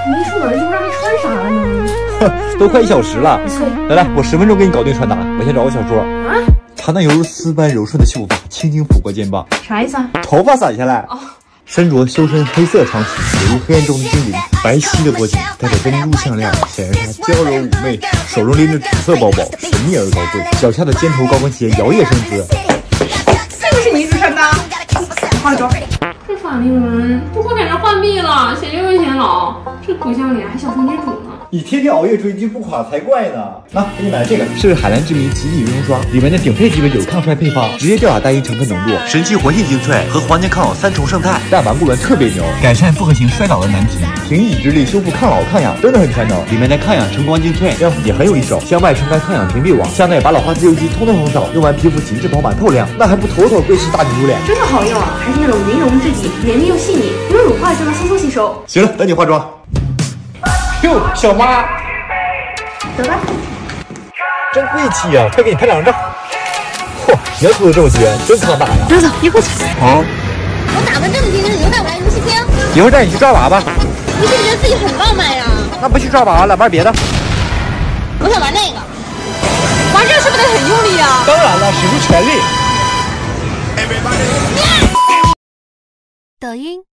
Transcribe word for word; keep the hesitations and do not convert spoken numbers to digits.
没出门就让他穿啥了呢？ 哼，都快一小时了。来来，我十分钟给你搞定穿搭。我先找个小说。 啊？ 它那犹如丝般柔顺的秀发，轻轻抚过肩膀。 啥意思啊？ 头发散下来。哦。身着修身黑色长裙，犹如黑暗中的精灵。白皙的脖颈，戴着珍珠项链，显然她娇柔妩媚。手中拎着紫色包包，神秘而高贵。脚下的尖头高跟鞋摇曳生姿。 这个是你一直穿搭？化了妆。 这法令纹不会赶上浣碧了，显又显老。这骨相脸还小松君主呢。 你天天熬夜追剧不垮才怪呢！那给你买这个是海蓝之谜极体羽绒刷，里面的顶配基本就是抗衰配方，直接吊打单一成分浓度，神奇活性精粹和黄金抗老三重胜肽，但顽固纹特别牛，改善复合型衰老的难题，凭意志力修复抗老抗痒，真的很全能。里面的抗氧橙光精粹样也很有一手，向外撑开抗氧屏蔽网，向内把老化自由基通通横扫，用完皮肤紧致饱满透亮，那还不妥妥贵是大女主脸？ 真的好用啊，还是那种云溶质地，绵密又细腻，不用乳化就能嗖嗖吸收。 行了，等你化妆。哟，小妈。 得吧， 真贵气呀！快给你拍两张照。嚯，你要出的这么绝，真抗打呀！ 走走，一块去。 好。我打扮这么精致，你又带我来游戏厅？ 一会儿带你去抓娃娃。 你是不是觉得自己很浪漫呀？ 那不去抓娃娃了，玩别的。 我想玩那个。玩这是不是得很用力呀？ 当然了，使出全力。 抖音。